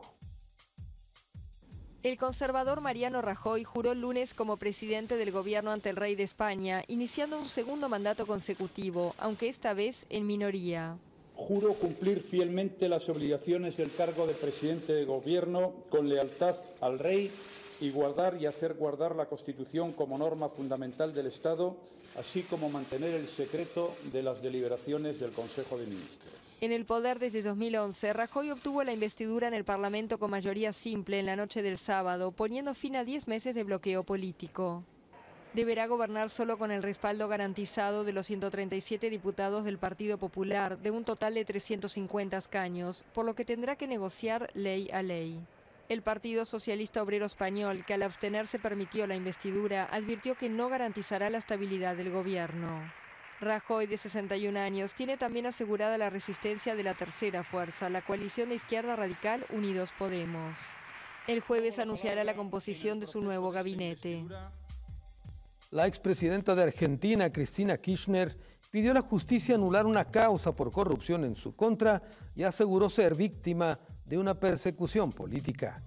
El conservador Mariano Rajoy juró el lunes como presidente del gobierno ante el rey de España, iniciando un segundo mandato consecutivo, aunque esta vez en minoría. Juro cumplir fielmente las obligaciones del cargo de presidente de gobierno con lealtad al rey y guardar y hacer guardar la Constitución como norma fundamental del Estado, así como mantener el secreto de las deliberaciones del Consejo de Ministros. En el poder desde 2011, Rajoy obtuvo la investidura en el Parlamento con mayoría simple en la noche del sábado, poniendo fin a 10 meses de bloqueo político. Deberá gobernar solo con el respaldo garantizado de los 137 diputados del Partido Popular, de un total de 350 escaños, por lo que tendrá que negociar ley a ley. El Partido Socialista Obrero Español, que al abstenerse permitió la investidura, advirtió que no garantizará la estabilidad del gobierno. Rajoy, de 61 años, tiene también asegurada la resistencia de la tercera fuerza, la coalición de izquierda radical Unidos Podemos. El jueves anunciará la composición de su nuevo gabinete. La expresidenta de Argentina, Cristina Kirchner, pidió a la justicia anular una causa por corrupción en su contra y aseguró ser víctima de una persecución política.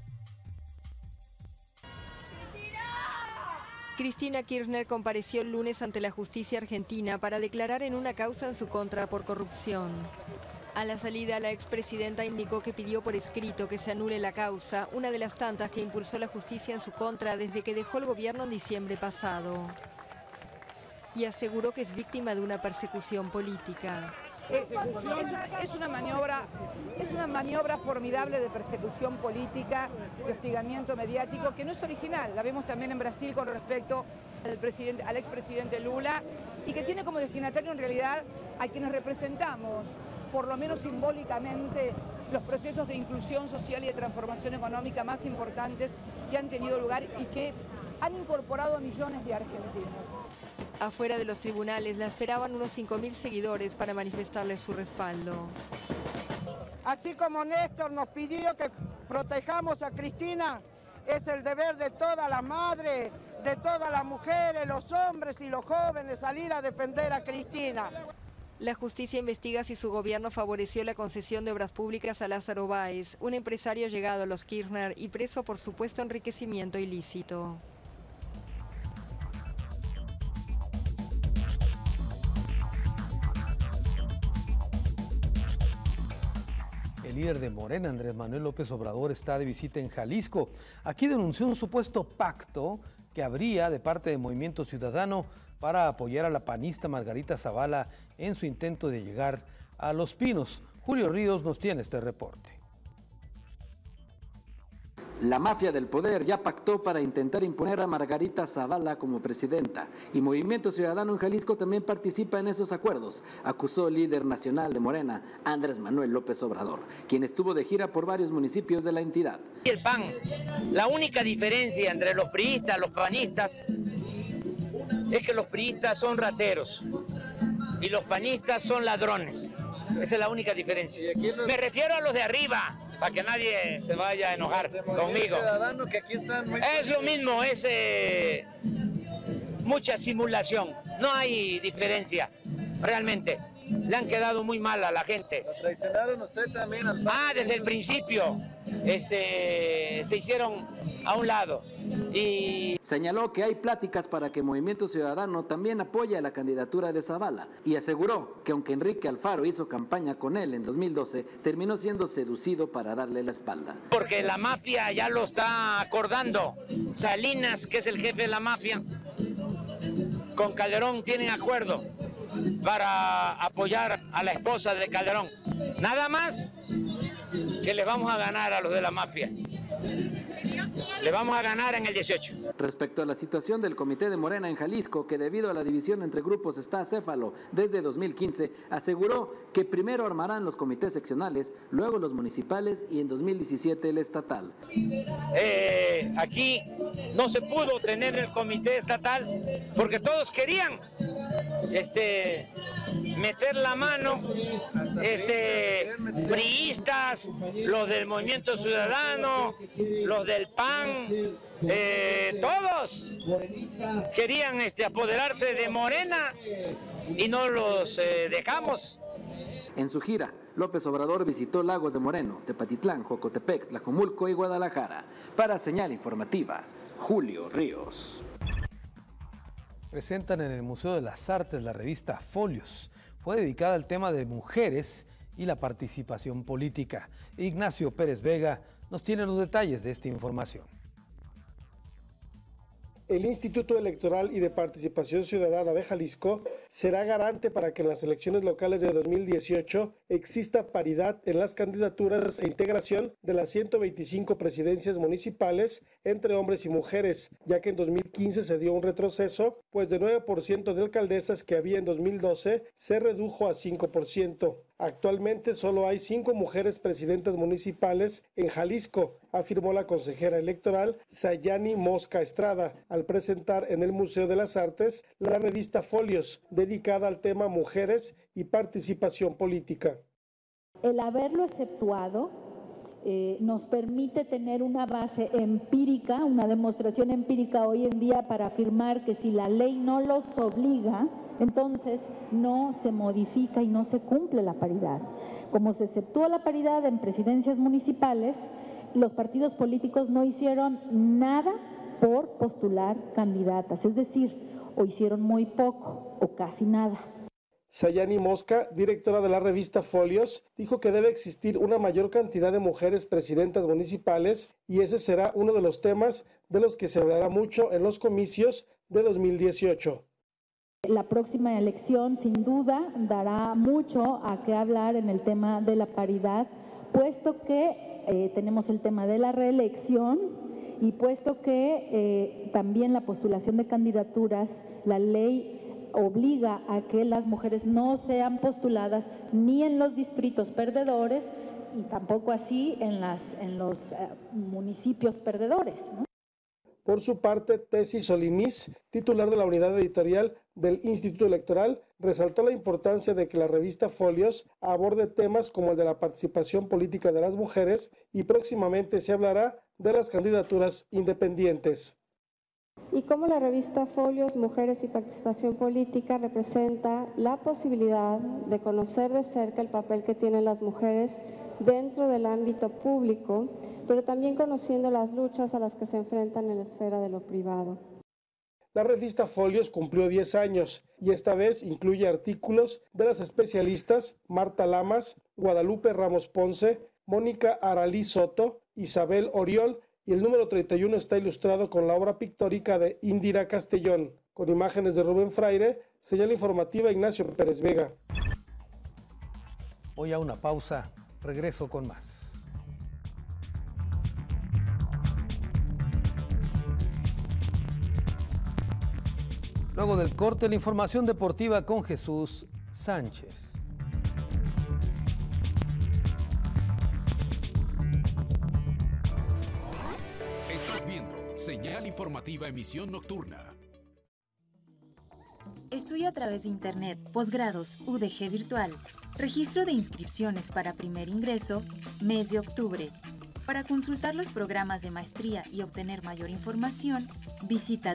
Cristina Kirchner compareció el lunes ante la justicia argentina para declarar en una causa en su contra por corrupción. A la salida, la expresidenta indicó que pidió por escrito que se anule la causa, una de las tantas que impulsó la justicia en su contra desde que dejó el gobierno en diciembre pasado. Y aseguró que es víctima de una persecución política. Es una maniobra formidable de persecución política, de hostigamiento mediático, que no es original. La vemos también en Brasil con respecto al expresidente Lula, y que tiene como destinatario en realidad a quienes representamos, por lo menos simbólicamente, los procesos de inclusión social y de transformación económica más importantes que han tenido lugar y que han incorporado a millones de argentinos. Afuera de los tribunales la esperaban unos 5.000 seguidores para manifestarle su respaldo. Así como Néstor nos pidió que protejamos a Cristina, es el deber de todas las madres, de todas las mujeres, los hombres y los jóvenes salir a defender a Cristina. La justicia investiga si su gobierno favoreció la concesión de obras públicas a Lázaro Báez, un empresario llegado a los Kirchner y preso por supuesto enriquecimiento ilícito. El líder de Morena, Andrés Manuel López Obrador, está de visita en Jalisco. Aquí denunció un supuesto pacto que habría de parte de Movimiento Ciudadano para apoyar a la panista Margarita Zavala en su intento de llegar a Los Pinos. Julio Ríos nos tiene este reporte. La mafia del poder ya pactó para intentar imponer a Margarita Zavala como presidenta, y Movimiento Ciudadano en Jalisco también participa en esos acuerdos, acusó el líder nacional de Morena, Andrés Manuel López Obrador, quien estuvo de gira por varios municipios de la entidad. El PAN, la única diferencia entre los priistas y los panistas es que los priistas son rateros y los panistas son ladrones. Esa es la única diferencia. Me refiero a los de arriba, para que nadie se vaya a enojar conmigo. Que aquí están es lo mismo, es mucha simulación, no hay diferencia, realmente. Le han quedado muy mal a la gente. ¿Lo traicionaron usted también al PAN? Desde el principio se hicieron a un lado. Y señaló que hay pláticas para que Movimiento Ciudadano también apoye a la candidatura de Zavala y aseguró que aunque Enrique Alfaro hizo campaña con él en 2012, terminó siendo seducido para darle la espalda. Porque la mafia ya lo está acordando. Salinas, que es el jefe de la mafia, con Calderón tienen acuerdo para apoyar a la esposa de Calderón. Nada más que le vamos a ganar a los de la mafia. Le vamos a ganar en el 18. Respecto a la situación del Comité de Morena en Jalisco, que debido a la división entre grupos está acéfalo desde 2015, aseguró que primero armarán los comités seccionales, luego los municipales y en 2017 el estatal. Aquí no se pudo tener el comité estatal porque todos querían meter la mano, priistas, los del Movimiento Ciudadano, los del PAN, todos querían apoderarse de Morena y no los dejamos. En su gira, López Obrador visitó Lagos de Moreno, Tepatitlán, Jocotepec, Tlajomulco y Guadalajara. Para Señal Informativa, Julio Ríos. Presentan en el Museo de las Artes la revista Folios. Fue dedicada al tema de mujeres y la participación política. Ignacio Pérez Vega nos tiene los detalles de esta información. El Instituto Electoral y de Participación Ciudadana de Jalisco será garante para que en las elecciones locales de 2018 exista paridad en las candidaturas e integración de las 125 presidencias municipales entre hombres y mujeres, ya que en 2015 se dio un retroceso, pues de 9% de alcaldesas que había en 2012 se redujo a 5%. Actualmente solo hay 5 mujeres presidentas municipales en Jalisco, afirmó la consejera electoral Sayani Mosca Estrada al presentar en el Museo de las Artes la revista Folios, dedicada al tema mujeres y participación política. El haberlo exceptuado nos permite tener una base empírica, una demostración empírica hoy en día para afirmar que si la ley no los obliga, entonces no se modifica y no se cumple la paridad. Como se exceptúa la paridad en presidencias municipales, los partidos políticos no hicieron nada por postular candidatas, es decir, o hicieron muy poco o casi nada. Sayani Mosca, directora de la revista Folios, dijo que debe existir una mayor cantidad de mujeres presidentas municipales y ese será uno de los temas de los que se hablará mucho en los comicios de 2018. La próxima elección sin duda dará mucho a qué hablar en el tema de la paridad, puesto que tenemos el tema de la reelección y puesto que también la postulación de candidaturas, la ley obliga a que las mujeres no sean postuladas ni en los distritos perdedores y tampoco así en los municipios perdedores, ¿no? Por su parte, Tessy Solinis, titular de la unidad editorial del Instituto Electoral, resaltó la importancia de que la revista Folios aborde temas como el de la participación política de las mujeres y próximamente se hablará de las candidaturas independientes. Y cómo la revista Folios, Mujeres y Participación Política representa la posibilidad de conocer de cerca el papel que tienen las mujeres dentro del ámbito público, pero también conociendo las luchas a las que se enfrentan en la esfera de lo privado. La revista Folios cumplió 10 años y esta vez incluye artículos de las especialistas Marta Lamas, Guadalupe Ramos Ponce, Mónica Aralí Soto, Isabel Oriol, y el número 31 está ilustrado con la obra pictórica de Indira Castellón. Con imágenes de Rubén Fraire, señal informativa Ignacio Pérez Vega. Voy a una pausa, regreso con más. Luego del corte, la información deportiva con Jesús Sánchez. Estás viendo Señal Informativa Emisión Nocturna. Estudia a través de Internet, posgrados, UDG Virtual. Registro de inscripciones para primer ingreso, mes de octubre. Para consultar los programas de maestría y obtener mayor información, visita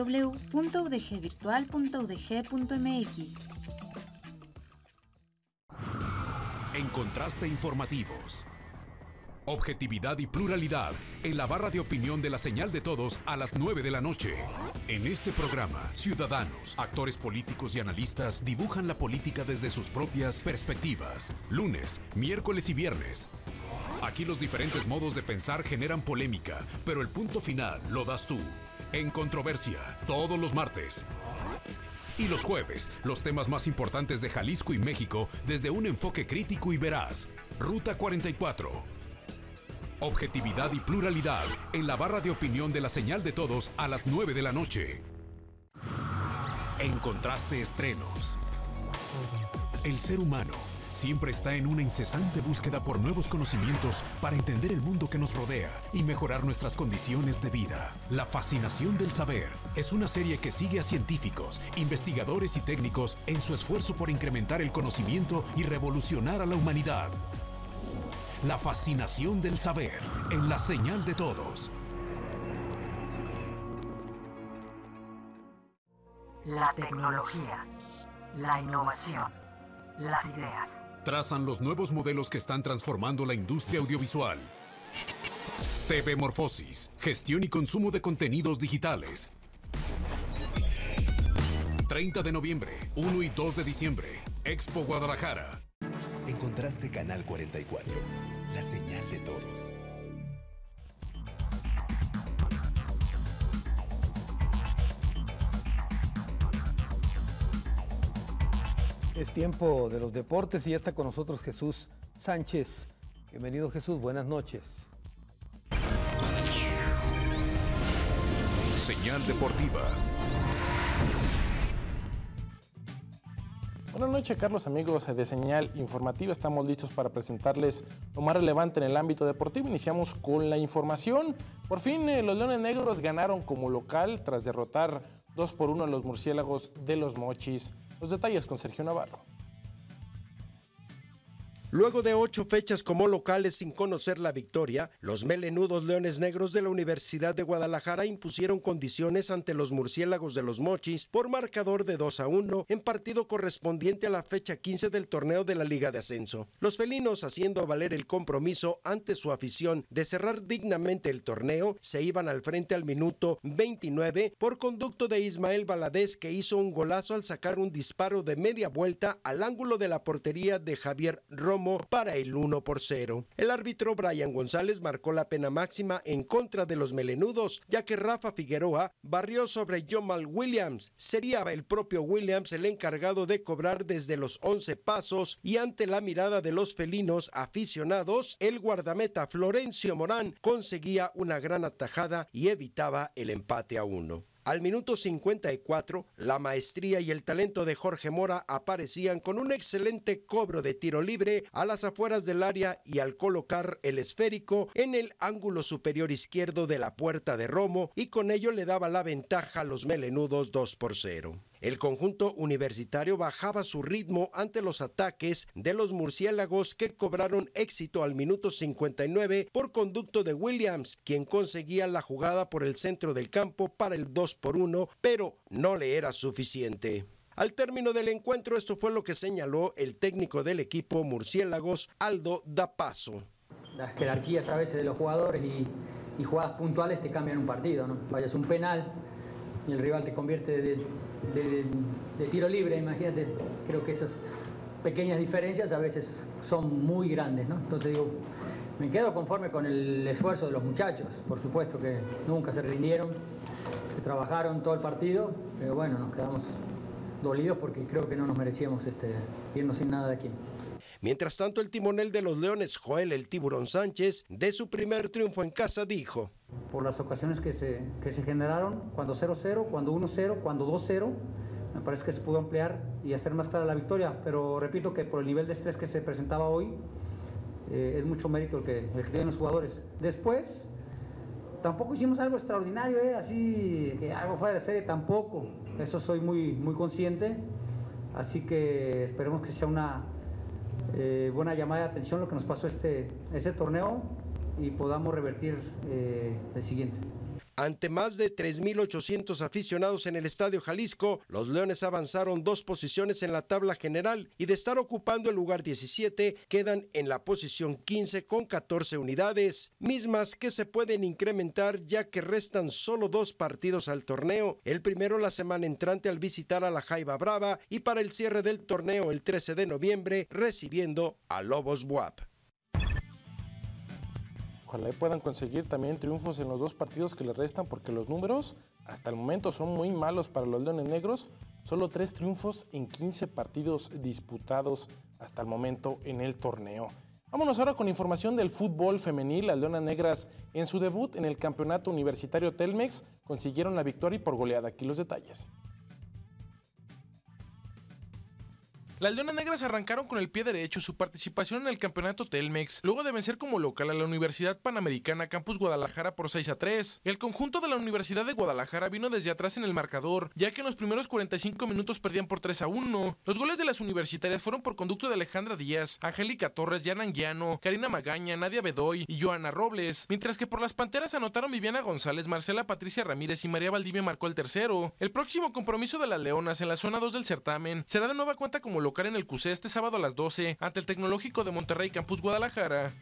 www.udgvirtual.udg.mx. En Contraste Informativos. Objetividad y pluralidad en la barra de opinión de La Señal de Todos a las 9 de la noche. En este programa, ciudadanos, actores políticos y analistas dibujan la política desde sus propias perspectivas. Lunes, miércoles y viernes. Aquí los diferentes modos de pensar generan polémica, pero el punto final lo das tú. En Controversia, todos los martes. Y los jueves, los temas más importantes de Jalisco y México desde un enfoque crítico y veraz. Ruta 44. Objetividad y pluralidad en la barra de opinión de La Señal de Todos a las 9 de la noche. En Contraste Estrenos. El ser humano siempre está en una incesante búsqueda por nuevos conocimientos para entender el mundo que nos rodea y mejorar nuestras condiciones de vida. La fascinación del saber es una serie que sigue a científicos, investigadores y técnicos en su esfuerzo por incrementar el conocimiento y revolucionar a la humanidad. La fascinación del saber en La Señal de Todos. La tecnología, la innovación, las ideas. Trazan los nuevos modelos que están transformando la industria audiovisual. TV Morfosis, gestión y consumo de contenidos digitales. 30 de noviembre, 1 y 2 de diciembre, Expo Guadalajara. Encontraste Canal 44, La Señal de Todos. Es tiempo de los deportes y ya está con nosotros Jesús Sánchez. Bienvenido, Jesús, buenas noches. Señal Deportiva. Buenas noches, Carlos, amigos de Señal Informativa. Estamos listos para presentarles lo más relevante en el ámbito deportivo. Iniciamos con la información. Por fin, los Leones Negros ganaron como local tras derrotar 2-1 a los Murciélagos de Los Mochis. Los detalles con Sergio Navarro. Luego de 8 fechas como locales sin conocer la victoria, los melenudos Leones Negros de la Universidad de Guadalajara impusieron condiciones ante los Murciélagos de Los Mochis por marcador de 2-1 en partido correspondiente a la fecha 15 del torneo de la Liga de Ascenso. Los felinos, haciendo valer el compromiso ante su afición de cerrar dignamente el torneo, se iban al frente al minuto 29 por conducto de Ismael Valadez, que hizo un golazo al sacar un disparo de media vuelta al ángulo de la portería de Javier Romo para el 1-0. El árbitro Brian González marcó la pena máxima en contra de los melenudos, ya que Rafa Figueroa barrió sobre Jamal Williams. Sería el propio Williams el encargado de cobrar desde los 11 pasos, y ante la mirada de los felinos aficionados, el guardameta Florencio Morán conseguía una gran atajada y evitaba el empate a 1. Al minuto 54, la maestría y el talento de Jorge Mora aparecían con un excelente cobro de tiro libre a las afueras del área y al colocar el esférico en el ángulo superior izquierdo de la puerta de Romo, y con ello le daba la ventaja a los melenudos 2-0. El conjunto universitario bajaba su ritmo ante los ataques de los murciélagos, que cobraron éxito al minuto 59 por conducto de Williams, quien conseguía la jugada por el centro del campo para el 2-1, pero no le era suficiente. Al término del encuentro, esto fue lo que señaló el técnico del equipo Murciélagos, Aldo Dapazo. Las jerarquías a veces de los jugadores y jugadas puntuales te cambian un partido, ¿no? Vayas un penal y el rival te convierte de tiro libre, imagínate. Creo que esas pequeñas diferencias a veces son muy grandes, ¿no? Entonces digo, me quedo conforme con el esfuerzo de los muchachos. Por supuesto que nunca se rindieron, que trabajaron todo el partido, pero bueno, nos quedamos dolidos porque creo que no nos merecíamos irnos sin nada de aquí. Mientras tanto, el timonel de los Leones, Joel el Tiburón Sánchez, de su primer triunfo en casa, dijo: por las ocasiones que se generaron, cuando 0-0, cuando 1-0, cuando 2-0, me parece que se pudo ampliar y hacer más clara la victoria, pero repito que por el nivel de estrés que se presentaba hoy, es mucho mérito el que tienen los jugadores. Después, tampoco hicimos algo extraordinario, así que algo fuera de serie, tampoco. Eso soy muy, muy consciente, así que esperemos que sea una buena llamada de atención lo que nos pasó ese torneo y podamos revertir el siguiente. Ante más de 3,800 aficionados en el Estadio Jalisco, los Leones avanzaron 2 posiciones en la tabla general y de estar ocupando el lugar 17, quedan en la posición 15 con 14 unidades, mismas que se pueden incrementar ya que restan solo 2 partidos al torneo, el primero la semana entrante al visitar a la Jaiba Brava y para el cierre del torneo el 13 de noviembre recibiendo a Lobos BUAP. Ojalá puedan conseguir también triunfos en los 2 partidos que les restan, porque los números hasta el momento son muy malos para los Leones Negros. Solo 3 triunfos en 15 partidos disputados hasta el momento en el torneo. Vámonos ahora con información del fútbol femenil. Las Leonas Negras en su debut en el campeonato universitario Telmex consiguieron la victoria y por goleada. Aquí los detalles. Las Leonas Negras arrancaron con el pie derecho su participación en el campeonato Telmex, luego de vencer como local a la Universidad Panamericana Campus Guadalajara por 6-3. El conjunto de la Universidad de Guadalajara vino desde atrás en el marcador, ya que en los primeros 45 minutos perdían por 3-1. Los goles de las universitarias fueron por conducto de Alejandra Díaz, Angélica Torres, Yana Anguiano, Karina Magaña, Nadia Bedoy y Joana Robles, mientras que por las Panteras anotaron Viviana González, Marcela Patricia Ramírez y María Valdivia marcó el tercero. El próximo compromiso de las Leonas en la zona 2 del certamen será de nueva cuenta como local en el CUSE este sábado a las 12 ante el Tecnológico de Monterrey Campus Guadalajara.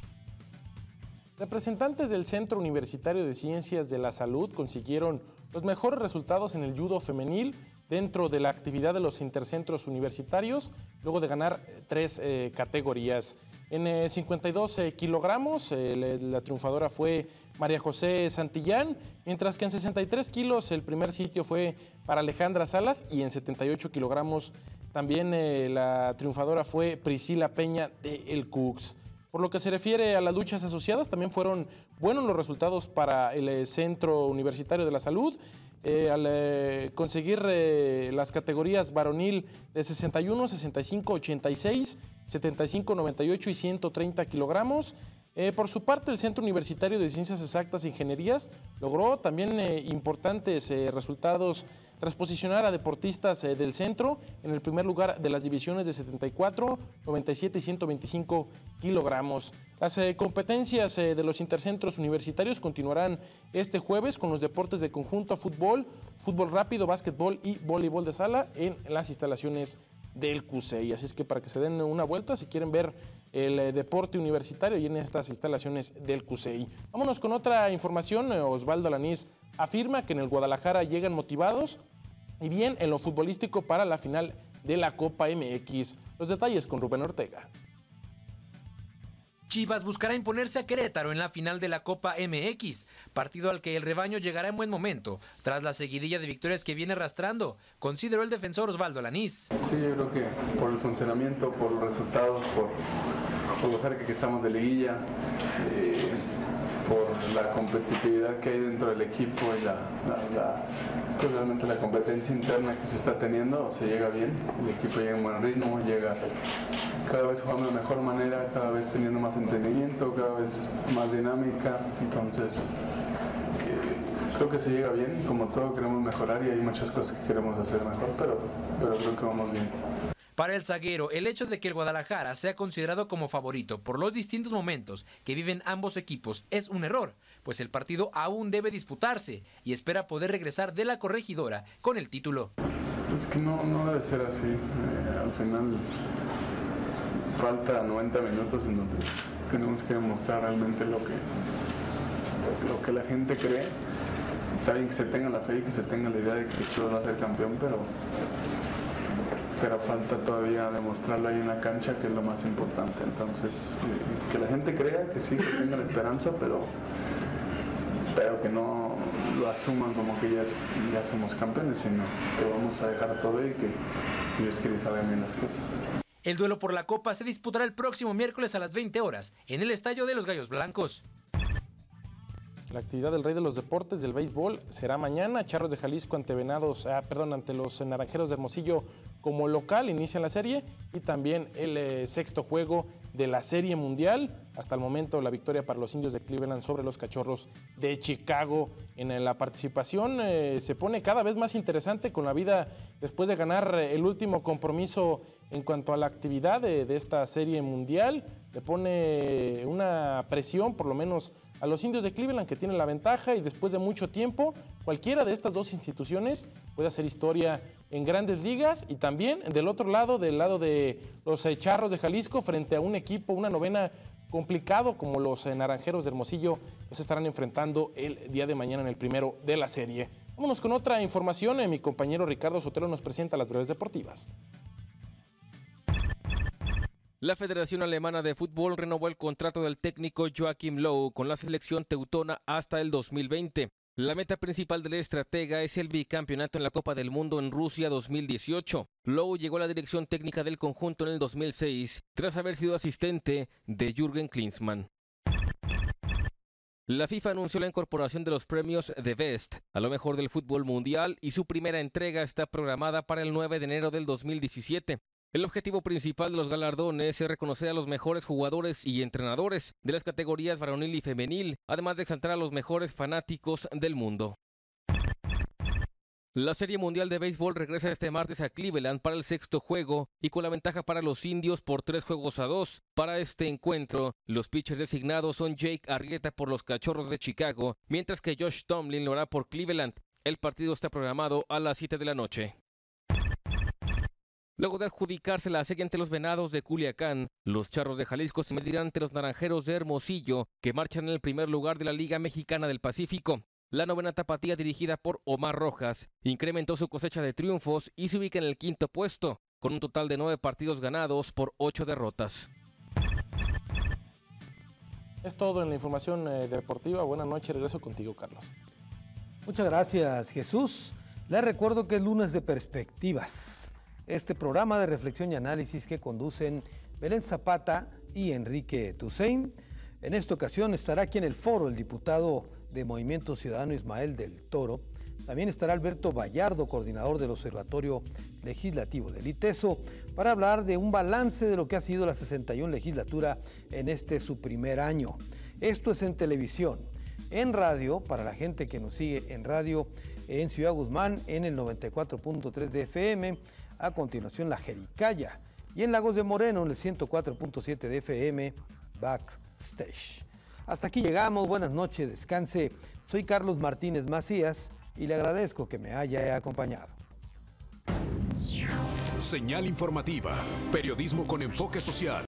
Representantes del Centro Universitario de Ciencias de la Salud consiguieron los mejores resultados en el judo femenil dentro de la actividad de los intercentros universitarios, luego de ganar 3 categorías. En 52 kilogramos, la triunfadora fue María José Santillán, mientras que en 63 kilos el primer sitio fue para Alejandra Salas y en 78 kilogramos también la triunfadora fue Priscila Peña de El Cux. Por lo que se refiere a las luchas asociadas, también fueron buenos los resultados para el Centro Universitario de la Salud, al conseguir las categorías varonil de 61, 65, 86, 75, 98 y 130 kilogramos. Por su parte, el Centro Universitario de Ciencias Exactas e Ingenierías logró también importantes resultados tras posicionar a deportistas del centro en el primer lugar de las divisiones de 74, 97 y 125 kilogramos. Las competencias de los intercentros universitarios continuarán este jueves con los deportes de conjunto, fútbol, fútbol rápido, básquetbol y voleibol de sala en las instalaciones del CUSEI. Así es que para que se den una vuelta si quieren ver el deporte universitario y en estas instalaciones del CUSEI. Vámonos con otra información. Osvaldo Alanís afirma que en el Guadalajara llegan motivados y bien en lo futbolístico para la final de la Copa MX. Los detalles con Rubén Ortega. Chivas buscará imponerse a Querétaro en la final de la Copa MX, partido al que el rebaño llegará en buen momento, tras la seguidilla de victorias que viene arrastrando, consideró el defensor Osvaldo Alanís. Sí, yo creo que por el funcionamiento, por los resultados, por lo cerca que estamos de liguilla, por la competitividad que hay dentro del equipo y pues realmente la competencia interna que se está teniendo, se llega bien, el equipo llega en buen ritmo, llega cada vez jugando de mejor manera, cada vez teniendo más entendimiento, cada vez más dinámica, entonces creo que se llega bien, como todo queremos mejorar y hay muchas cosas que queremos hacer mejor, pero creo que vamos bien. Para el zaguero, el hecho de que el Guadalajara sea considerado como favorito por los distintos momentos que viven ambos equipos es un error, pues el partido aún debe disputarse y espera poder regresar de la Corregidora con el título. Pues que no debe ser así, al final falta 90 minutos en donde tenemos que demostrar realmente lo que la gente cree. Está bien que se tenga la fe y que se tenga la idea de que Chivas va a ser campeón, pero falta todavía demostrarlo ahí en la cancha, que es lo más importante. Entonces, que la gente crea, que sí, que tenga la esperanza, pero que no lo asuman como que ya somos campeones, sino que vamos a dejar todo y que Dios quiere salgan bien las cosas. El duelo por la Copa se disputará el próximo miércoles a las 20 horas en el Estadio de los Gallos Blancos. La actividad del rey de los deportes del béisbol será mañana. Charros de Jalisco ante los Naranjeros de Hermosillo como local inician la serie y también el sexto juego de la Serie Mundial. Hasta el momento la victoria para los Indios de Cleveland sobre los Cachorros de Chicago. En la participación se pone cada vez más interesante con la vida después de ganar el último compromiso en cuanto a la actividad de esta Serie Mundial. Le pone una presión por lo menos a los Indios de Cleveland, que tienen la ventaja, y después de mucho tiempo, cualquiera de estas dos instituciones puede hacer historia en Grandes Ligas. Y también del otro lado, del lado de los Charros de Jalisco, frente a un equipo, una novena complicado como los Naranjeros de Hermosillo, se estarán enfrentando el día de mañana en el primero de la serie. Vámonos con otra información. Mi compañero Ricardo Sotelo nos presenta las breves deportivas. La Federación Alemana de Fútbol renovó el contrato del técnico Joachim Löw con la selección teutona hasta el 2020. La meta principal del estratega es el bicampeonato en la Copa del Mundo en Rusia 2018. Löw llegó a la dirección técnica del conjunto en el 2006, tras haber sido asistente de Jürgen Klinsmann. La FIFA anunció la incorporación de los premios The Best a lo mejor del fútbol mundial, y su primera entrega está programada para el 9 de enero del 2017. El objetivo principal de los galardones es reconocer a los mejores jugadores y entrenadores de las categorías varonil y femenil, además de exaltar a los mejores fanáticos del mundo. La Serie Mundial de Béisbol regresa este martes a Cleveland para el sexto juego y con la ventaja para los indios por 3-2. Para este encuentro, los pitchers designados son Jake Arrieta por los Cachorros de Chicago, mientras que Josh Tomlin lo hará por Cleveland. El partido está programado a las 7 de la noche. Luego de adjudicarse la serie ante los Venados de Culiacán, los Charros de Jalisco se medirán ante los Naranjeros de Hermosillo, que marchan en el primer lugar de la Liga Mexicana del Pacífico. La novena tapatía, dirigida por Omar Rojas, incrementó su cosecha de triunfos y se ubica en el quinto puesto, con un total de 9 partidos ganados por 8 derrotas. Es todo en la información deportiva. Buenas noches, regreso contigo, Carlos. Muchas gracias, Jesús. Les recuerdo que es lunes de Perspectivas, este programa de reflexión y análisis que conducen Belén Zapata y Enrique Tusein. En esta ocasión estará aquí en el foro el diputado de Movimiento Ciudadano Ismael del Toro. También estará Alberto Vallardo, coordinador del Observatorio Legislativo del ITESO, para hablar de un balance de lo que ha sido la 61 legislatura en este su primer año. Esto es en televisión. En radio, para la gente que nos sigue en radio en Ciudad Guzmán, en el 94.3 de FM, a continuación La Jericaya, y en Lagos de Moreno, en el 104.7 de FM, Backstage. Hasta aquí llegamos, buenas noches, descanse. Soy Carlos Martínez Macías y le agradezco que me haya acompañado. Señal informativa, periodismo con enfoque social.